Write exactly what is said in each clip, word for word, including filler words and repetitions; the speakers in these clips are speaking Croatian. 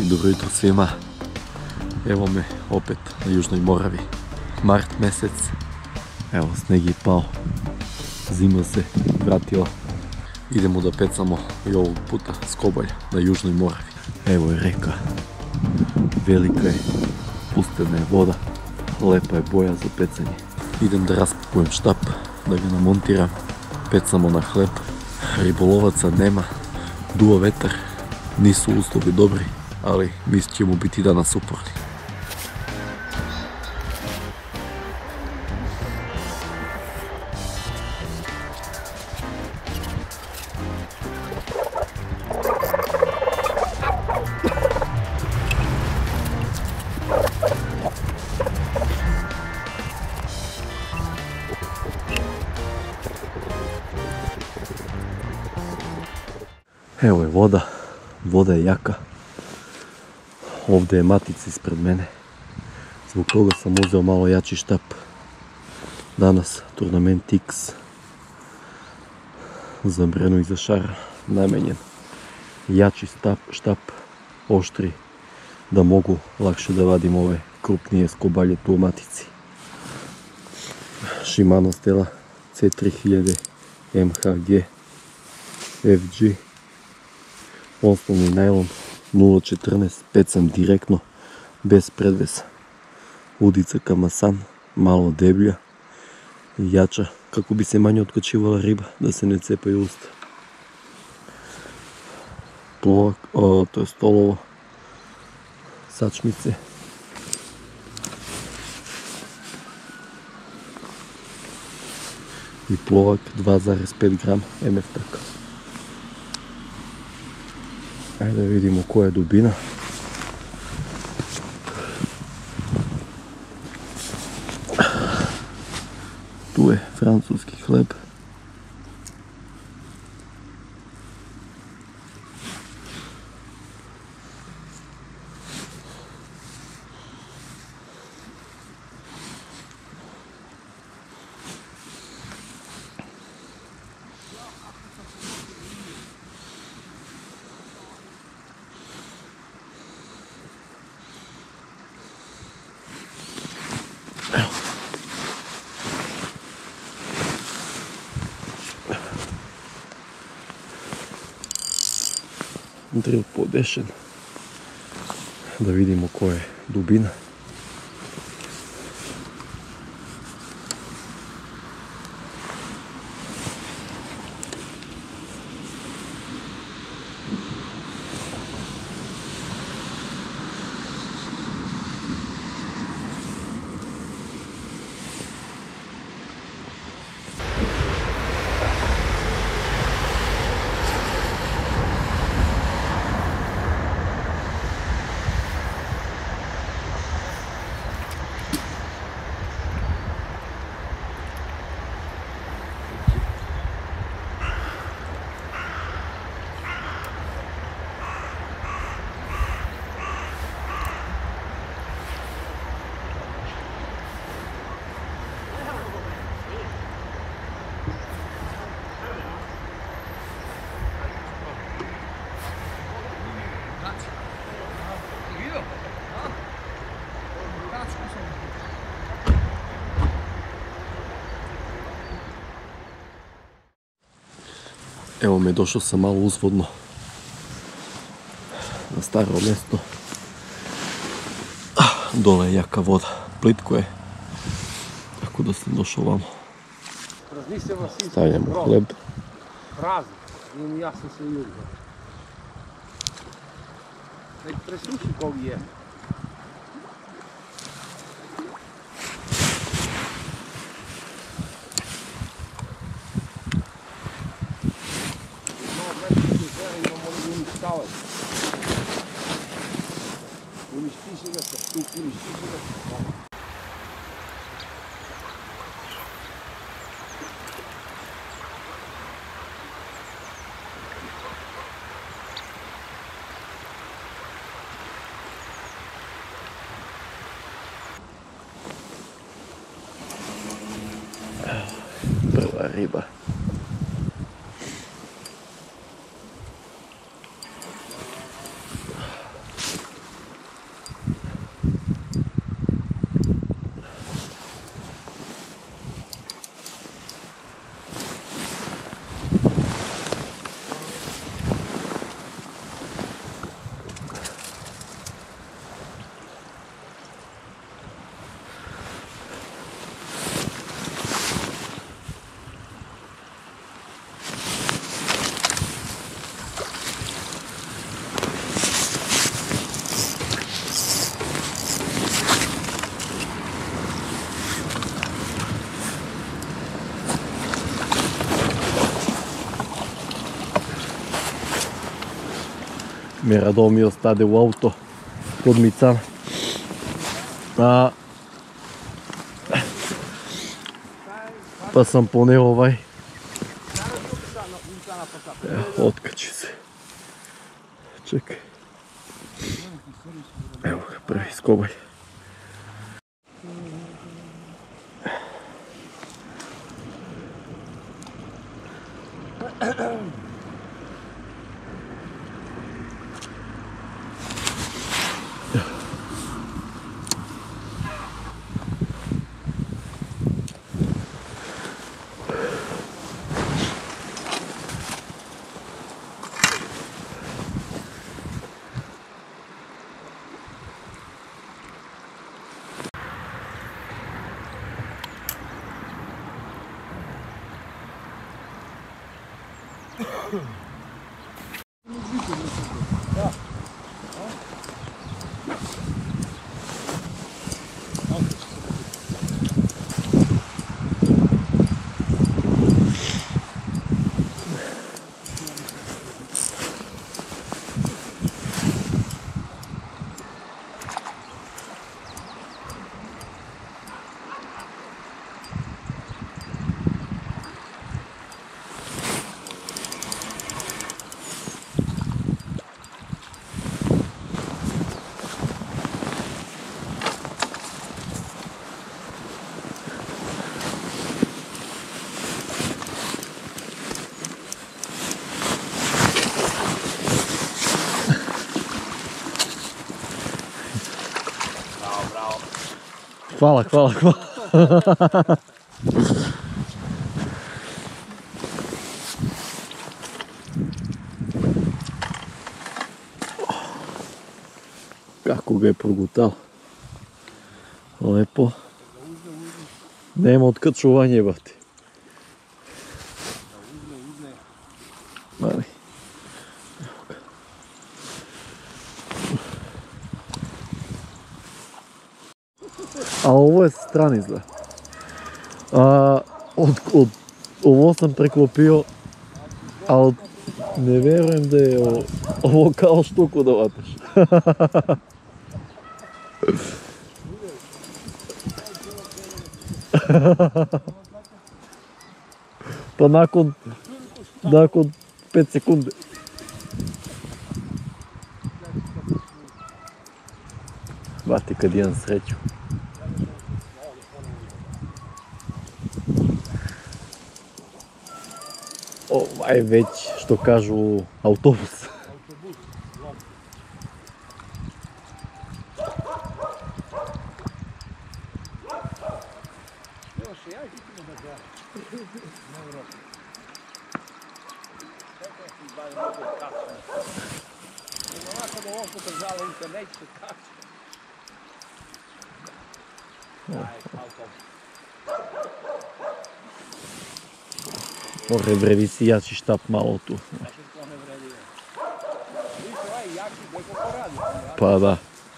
Dobro jutro svima. Evo me opet na Južnoj Moravi. Mart mjesec. Evo, sneg je pao. Zima se vratila. Idemo da pecamo i ovog puta skobalj na Južnoj Moravi. Evo je reka. Velika je. Pustena je voda. Lepa je boja za pecanje. Idem da raspakujem štap, da ga namontiram. Pecamo na hleb. Ribolovaca nema. Duva vetar. Nisu uslovi dobri, ali mi ćemo biti danas uporni. Evo je voda, voda je jaka. Ovdje je matica ispred mene. Zbog toga sam uzeo malo jači štap. Danas turnament X za Brenu i za Šara namenjen. Jači štap, štap, oštri, da mogu lakše da vadim ove krupnije skobalje tu u matici. Shimano Stella C tri hiljade M H G F G. Osnovni najlon nula četrnaest, pecam direktno, bez predvesa. Udica Kamasan, malo deblja i jača, kako bi se manje otkačivala riba, da se ne cepaju usta. Plovak, o, to je stolovo, sačmice. I plovak dva zarez pet grama M F taka. Ajde da vidimo koja je dubina. Tu je francuski hleb. Drill podešen, da vidimo koja je dubina. Evo me, došao sam malo uzvodno na staro mjesto. Dole je jaka voda, plitko je, tako da sam došao vamo. Stavljamo hleb. Prazni, nije mi jasno se ljudi. Nek presluši kovi je. Uništi se se, tu uništi se se. Prva riba. Radov mi ostade u auto kod Micana. A, pa sam poneo ovaj. Evo, otkači se. Čekaj. Evo ga, prvi skobalj. Hvala, hvala, hvala. Kako ga je progutao. Lepo. Nema odkad čuvanje, bati. Mali. A ovo je stran izgled. Od, od, ovo sam preklopio, ali ne vjerujem da je ovo, ovo kao štuku da vataš. Pa nakon, nakon pet sekunde. Vati kad imam sreću. Ovaj već, što kažu, autobus. More vrevi si jači štap malo tu. Pa da.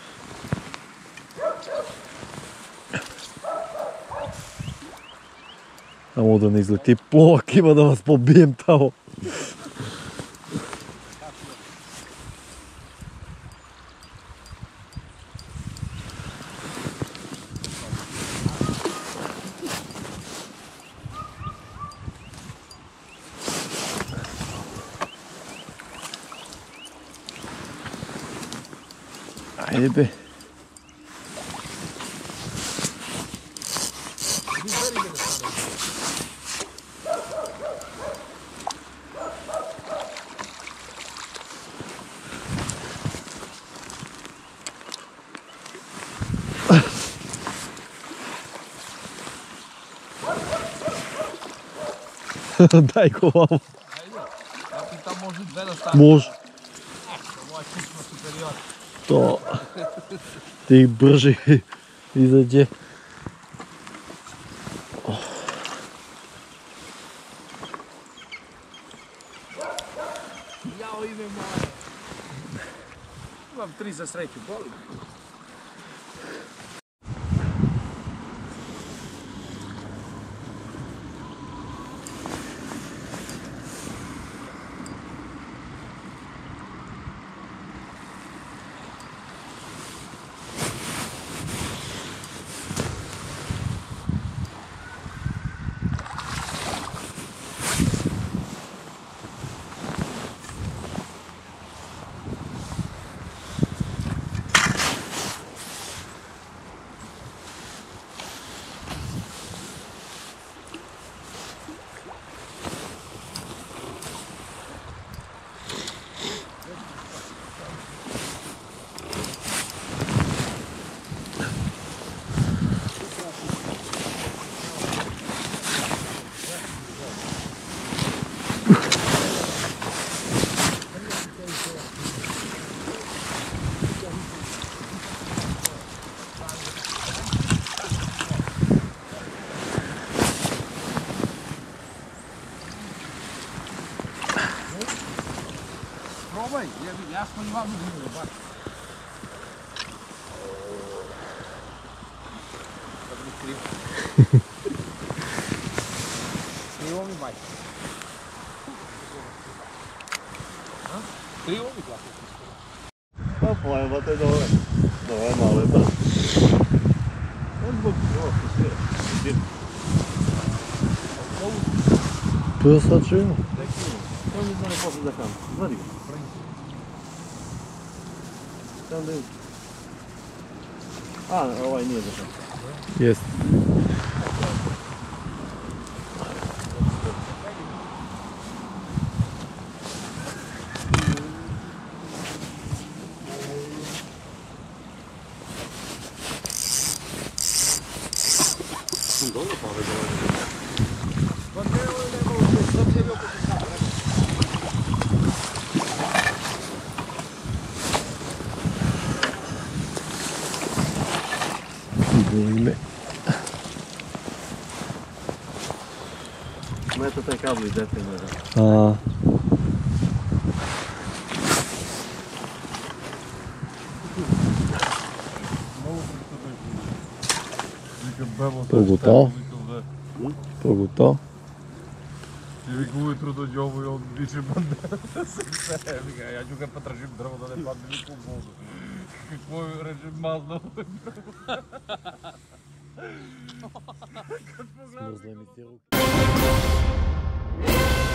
Samo da ne izleti plovak, ima da vas pobijem tamo. Ajde be. Daj go vamo. Ajde, ja ti tam može dve da stavim. Može. Ovo je čisto superior. To ti brži izađe. Jao, ime moje. Imam tri za sreću, boli. jebi, ja smo i vam uzimili, baš. Sad mi krivo. Krivo mi baj. Krivo mi glasa. Pa pojma te dole. Dole malo je brzo. On bog ovo posvira. Vidim. Pa sad čujemo. On mi zna ne posle za kam. Zvani ga. Tam da je. A, ovaj nije za kam. Jest. Dobro pa ove dole. Pa ne, ovo je nema ovdje, sad sebi oko se sam. Ime. Meta taj kabel i definiran. A. Поготов. Поготов. И вика ujutro dođe ovo i on viče bandera se sve, vika, ja ću ga potražim drvo da ne padne niku u vodu. Какво reče mazno ovo drvo. Kad pogledam... Смързла ми ти руки.